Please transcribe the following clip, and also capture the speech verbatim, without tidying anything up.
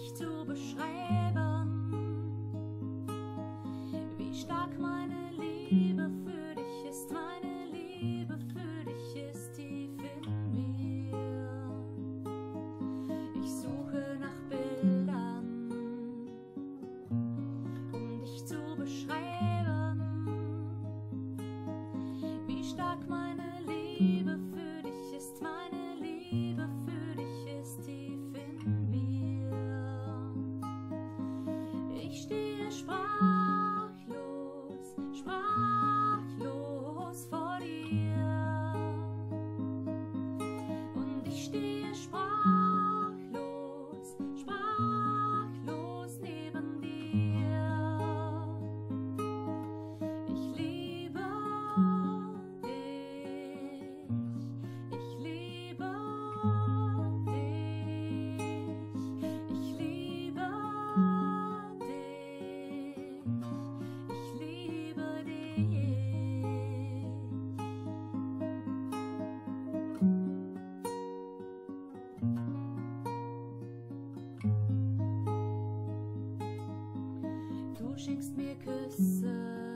dich zu beschreiben, wie stark meine Liebe für dich ist. Meine Liebe für dich ist tief in mir. Ich suche nach Bildern, um dich zu beschreiben, wie stark meine Liebe für dich ist. Meine Liebe für dich ist tief in mir. Ich stehe sprachlos, sprachlos vor dir. Und ich stehe sprachlos, sprachlos neben dir. Ich liebe dich, ich liebe dich, ich liebe dich, ich liebe dich. Du schenkst mir Küsse,